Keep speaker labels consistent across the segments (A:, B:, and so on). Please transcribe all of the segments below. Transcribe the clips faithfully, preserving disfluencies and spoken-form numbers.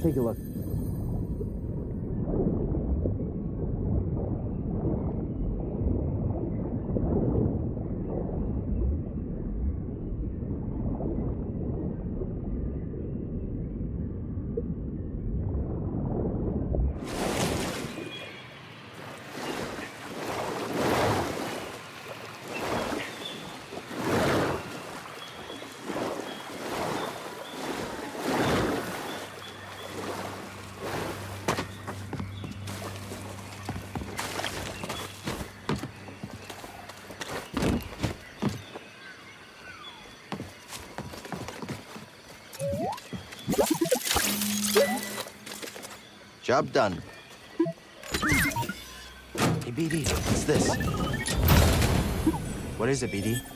A: take a look.
B: Job done. Hey, B D, what's this? What is it, B D?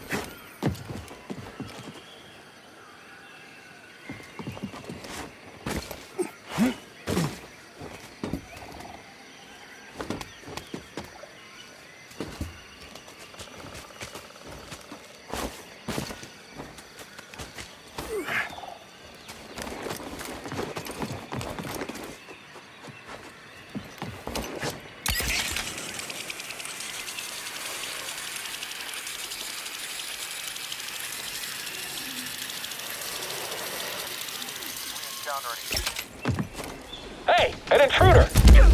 C: Hey, an intruder!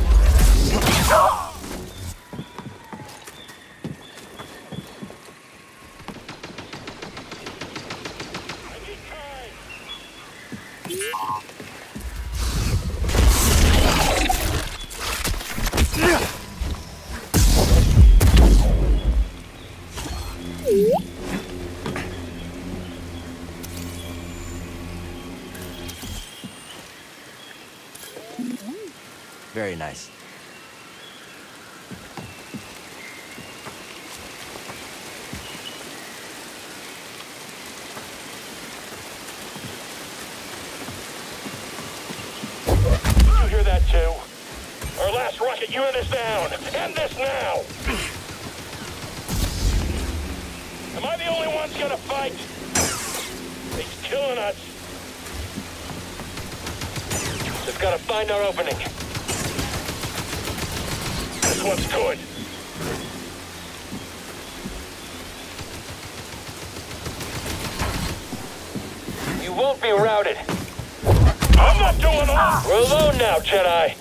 B: Very nice.
C: You hear that too? Our last rocket unit is down. End this now! Am I the only one that's gonna fight? He's killing us. Just gotta find our opening. This one's good. You won't be routed. I'm not doing all. We're alone now, Jedi.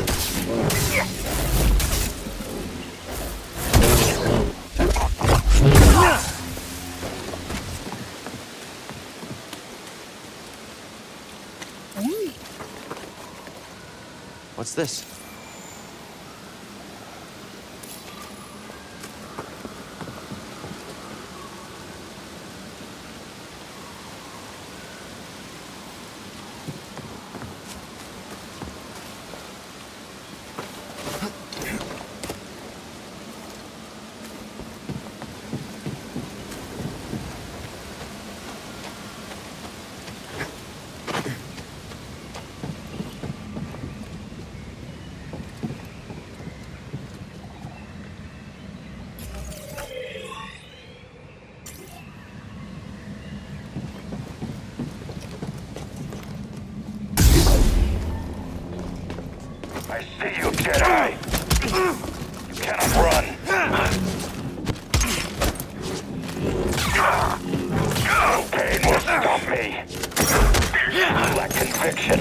B: What's this?
C: I see you, Jedi. You cannot run. No pain will stop me. You lack conviction.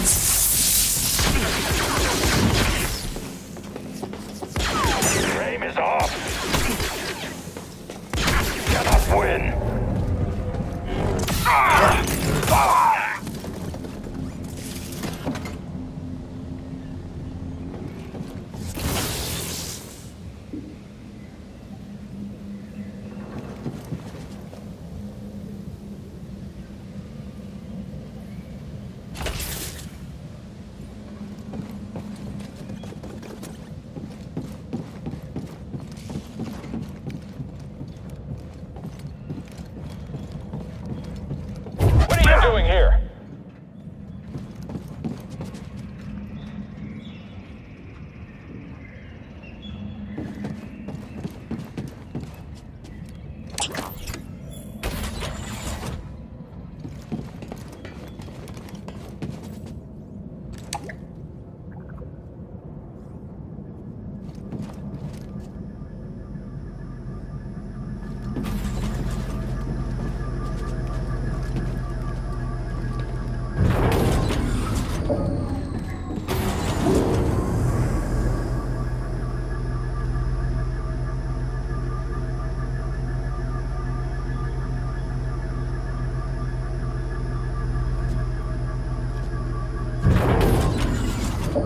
C: Frame is off. You cannot win.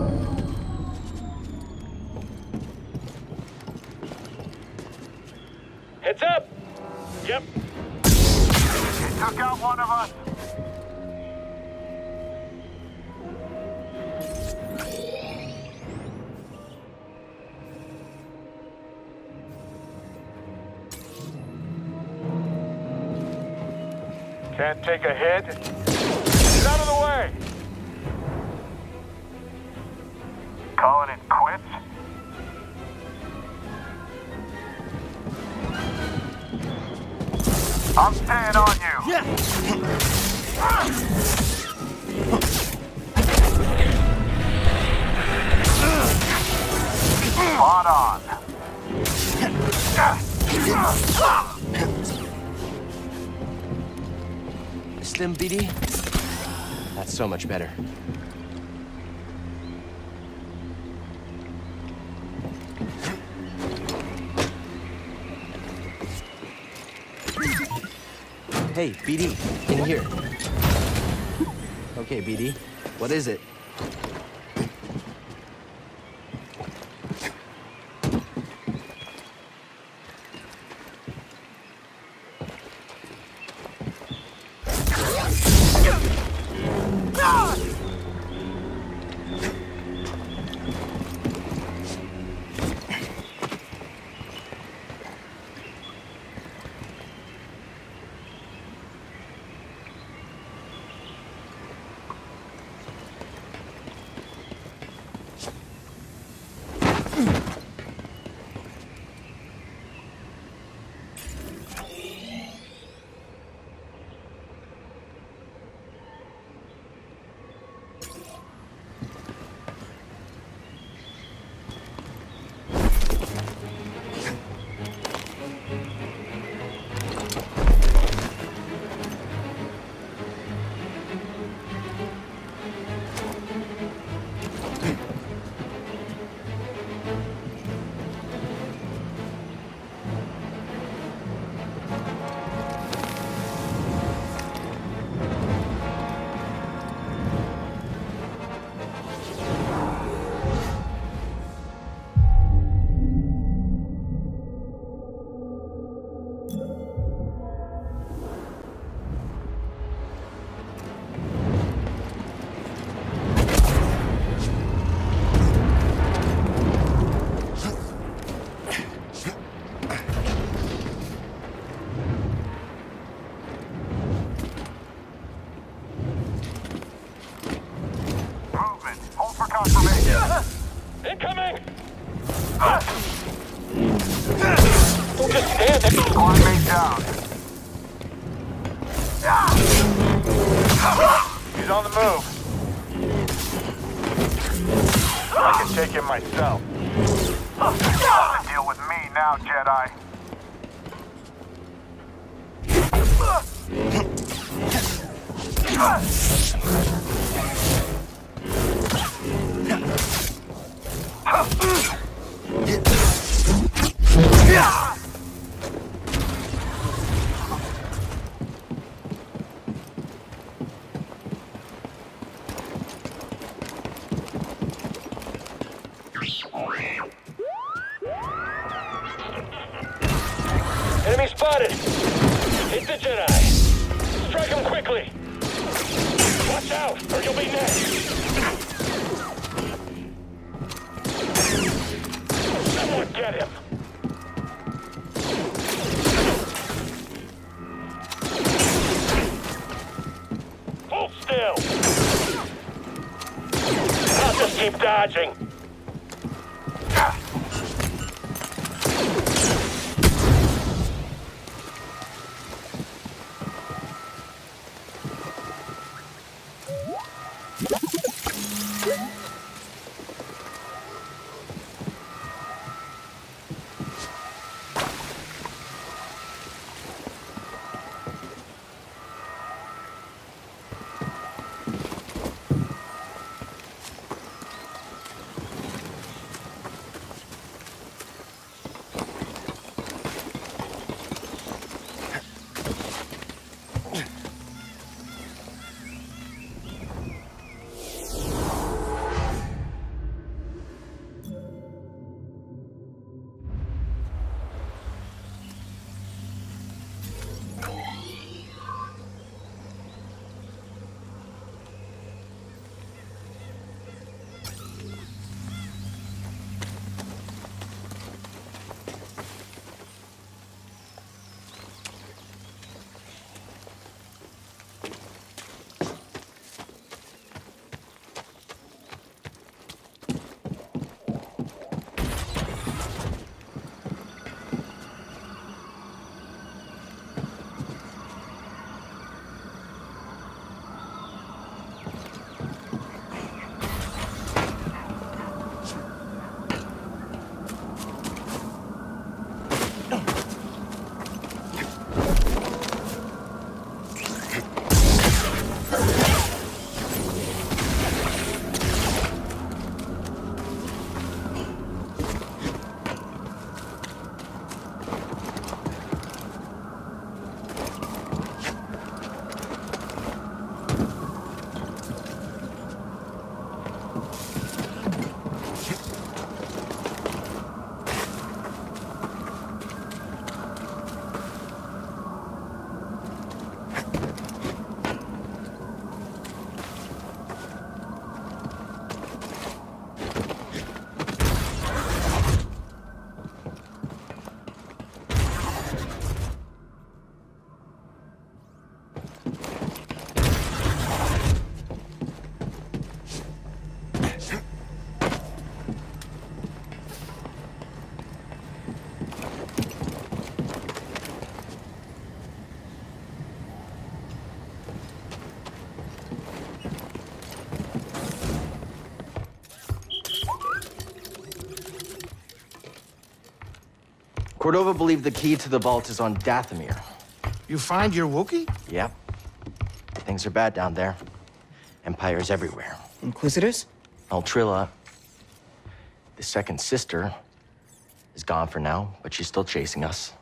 C: Heads up! Yep.
A: He took out one of us. Can't take a hit. Get out of the way! Calling it quits? I'm staying on you.
B: Yeah.
A: Spot on.
B: Stim, B D? That's so much better. Hey, B D, in here. Okay, B D, what is it?
C: Incoming! Don't just stand there.
A: Squad mate down. He's on the move. I can take him myself. Deal with me now, Jedi.
C: Enemy spotted! Hit the Jedi! Strike him quickly! Watch out, or you'll be next! Someone get him! Hold still! I'll just keep dodging!
B: Cordova believed the key to the vault is on Dathomir.
D: You find your Wookiee?
B: Yep. Things are bad down there. Empires everywhere.
E: Inquisitors?
B: Altrilla, the second sister, is gone for now, but she's still chasing us.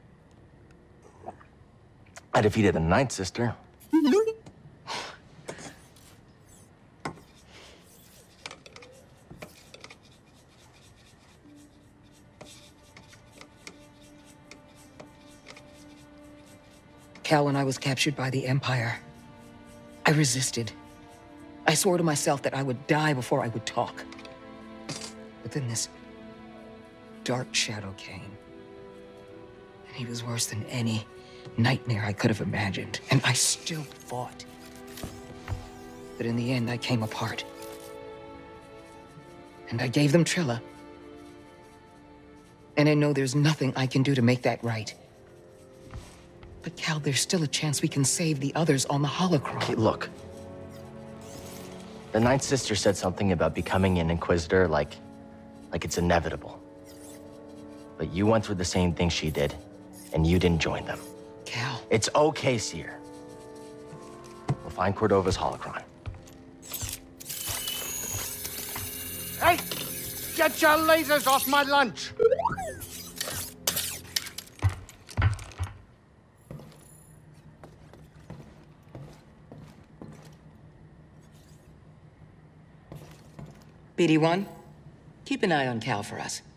B: I defeated the ninth sister.
E: Cal, when I was captured by the Empire, I resisted. I swore to myself that I would die before I would talk. But then this dark shadow came. And he was worse than any nightmare I could have imagined. And I still fought. But in the end, I came apart. And I gave them Trilla. And I know there's nothing I can do to make that right. But Cal, there's still a chance we can save the others on the holocron.
B: Okay, look. The ninth sister said something about becoming an Inquisitor like... like it's inevitable. But you went through the same thing she did, and you didn't join them.
E: Cal.
B: It's okay, Cere. We'll find Cordova's holocron.
D: Hey! Get your lasers off my lunch!
E: B D one, keep an eye on Cal for us.